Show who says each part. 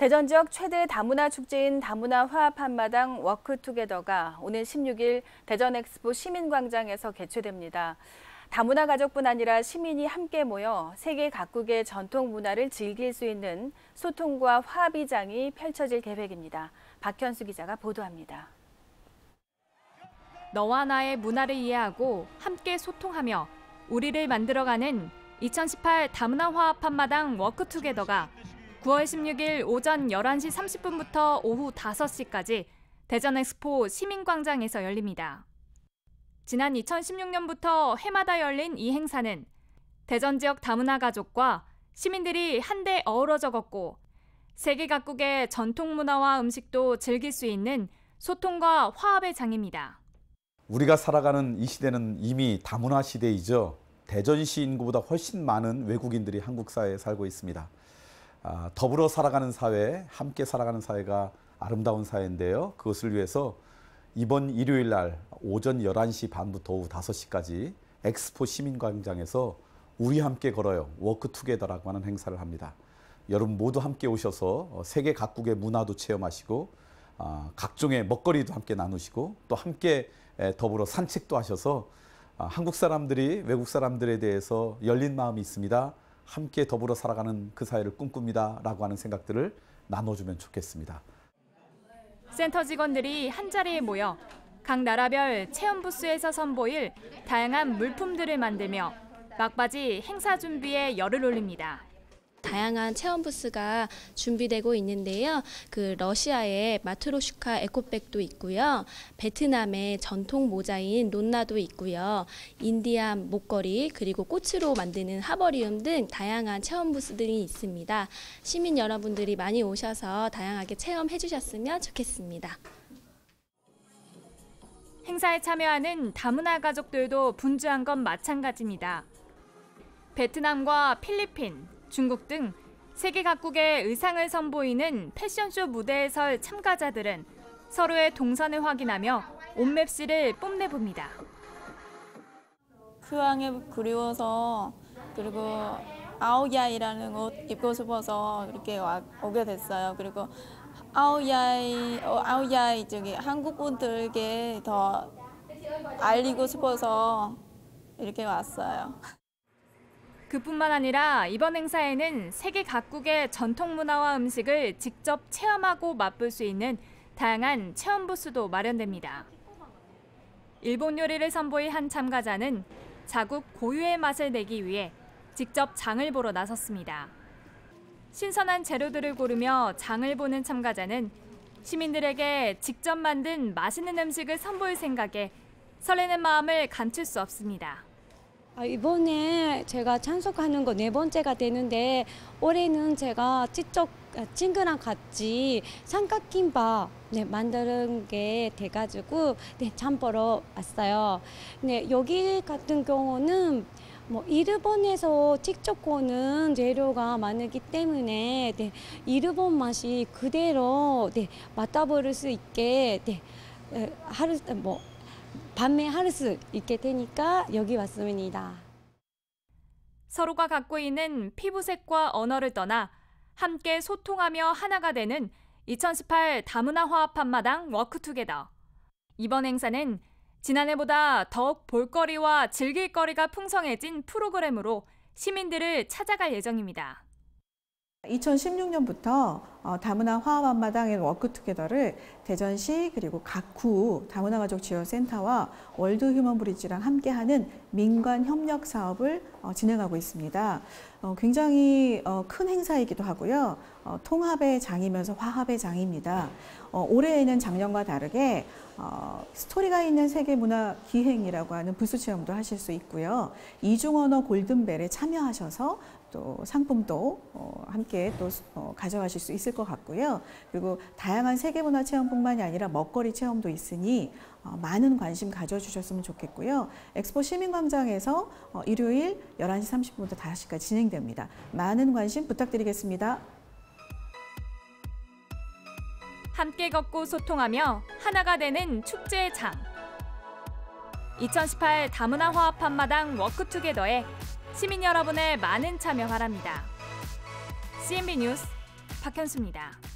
Speaker 1: 대전 지역 최대 다문화 축제인 다문화 화합 한마당 워크투게더가 오늘 16일 대전 엑스포 시민광장에서 개최됩니다. 다문화 가족뿐 아니라 시민이 함께 모여 세계 각국의 전통 문화를 즐길 수 있는 소통과 화합의 장이 펼쳐질 계획입니다. 박현수 기자가 보도합니다.
Speaker 2: 너와 나의 문화를 이해하고 함께 소통하며 우리를 만들어가는 2018 다문화 화합 한마당 워크투게더가 9월 16일 오전 11시 30분부터 오후 5시까지 대전 엑스포 시민광장에서 열립니다. 지난 2016년부터 해마다 열린 이 행사는 대전 지역 다문화 가족과 시민들이 한데 어우러져 걷고 세계 각국의 전통 문화와 음식도 즐길 수 있는 소통과 화합의 장입니다.
Speaker 3: 우리가 살아가는 이 시대는 이미 다문화 시대이죠. 대전시 인구보다 훨씬 많은 외국인들이 한국 사회에 살고 있습니다. 더불어 살아가는 사회, 함께 살아가는 사회가 아름다운 사회인데요. 그것을 위해서 이번 일요일 날 오전 11시 반부터 오후 5시까지 엑스포 시민광장에서 우리 함께 걸어요. 워크투게더라고 하는 행사를 합니다. 여러분 모두 함께 오셔서 세계 각국의 문화도 체험하시고 각종의 먹거리도 함께 나누시고 또 함께 더불어 산책도 하셔서 한국 사람들이 외국 사람들에 대해서 열린 마음이 있습니다. 함께 더불어 살아가는 그 사회를 꿈꿉니다. 라고 하는 생각들을 나눠주면 좋겠습니다.
Speaker 2: 센터 직원들이 한자리에 모여 각 나라별 체험 부스에서 선보일 다양한 물품들을 만들며 막바지 행사 준비에 열을 올립니다.
Speaker 4: 다양한 체험 부스가 준비되고 있는데요. 러시아의 마트로슈카 에코백도 있고요. 베트남의 전통 모자인 론나도 있고요. 인디안 목걸이 그리고 꽃으로 만드는 하버리움 등 다양한 체험 부스들이 있습니다. 시민 여러분들이 많이 오셔서 다양하게 체험해 주셨으면 좋겠습니다.
Speaker 2: 행사에 참여하는 다문화 가족들도 분주한 건 마찬가지입니다. 베트남과 필리핀, 중국 등 세계 각국의 의상을 선보이는 패션쇼 무대에 설 참가자들은 서로의 동선을 확인하며 옷맵시를 뽐내봅니다.
Speaker 5: 휴양이 그리워서 그리고 아오야이라는 옷 입고 싶어서 이렇게 오게 됐어요. 그리고 아오야이 저기 한국 분들에게 더 알리고 싶어서 이렇게 왔어요.
Speaker 2: 그뿐만 아니라 이번 행사에는 세계 각국의 전통 문화와 음식을 직접 체험하고 맛볼 수 있는 다양한 체험 부스도 마련됩니다. 일본 요리를 선보일 한 참가자는 자국 고유의 맛을 내기 위해 직접 장을 보러 나섰습니다. 신선한 재료들을 고르며 장을 보는 참가자는 시민들에게 직접 만든 맛있는 음식을 선보일 생각에 설레는 마음을 감출 수 없습니다.
Speaker 6: 이번에 제가 참석하는 거 4번째가 되는데 올해는 제가 직접 친구랑 같이 삼각김밥 만드는 게 돼가지고 장 보러 왔어요. 여기 같은 경우는 일본에서 직접 오는 재료가 많기 때문에 일본 맛이 그대로 맡아볼 수 있게 판매할 수 있게 되니까 여기 왔습니다.
Speaker 2: 서로가 갖고 있는 피부색과 언어를 떠나 함께 소통하며 하나가 되는 2018 다문화 화합 한마당 워크투게더. 이번 행사는 지난해보다 더욱 볼거리와 즐길거리가 풍성해진 프로그램으로 시민들을 찾아갈 예정입니다.
Speaker 7: 2016년부터 다문화 화합 한마당의 워크투게더를 대전시 그리고 각 구 다문화 가족 지원센터와 월드 휴먼 브릿지랑 함께하는 민관 협력 사업을 진행하고 있습니다. 굉장히 큰 행사이기도 하고요. 통합의 장이면서 화합의 장입니다. 올해에는 작년과 다르게 스토리가 있는 세계문화 기행이라고 하는 부스 체험도 하실 수 있고요. 이중언어 골든벨에 참여하셔서 또 상품도 함께 또 가져가실 수 있을 것 같고요. 그리고 다양한 세계문화 체험뿐만이 아니라 먹거리 체험도 있으니 많은 관심 가져주셨으면 좋겠고요. 엑스포 시민광장에서 일요일 11시 30분부터 5시까지 진행됩니다. 많은 관심 부탁드리겠습니다.
Speaker 2: 함께 걷고 소통하며 하나가 되는 축제의 장. 2018 다문화 화합 한마당 워크투게더에 시민 여러분의 많은 참여 바랍니다. CNB 뉴스 박현수입니다.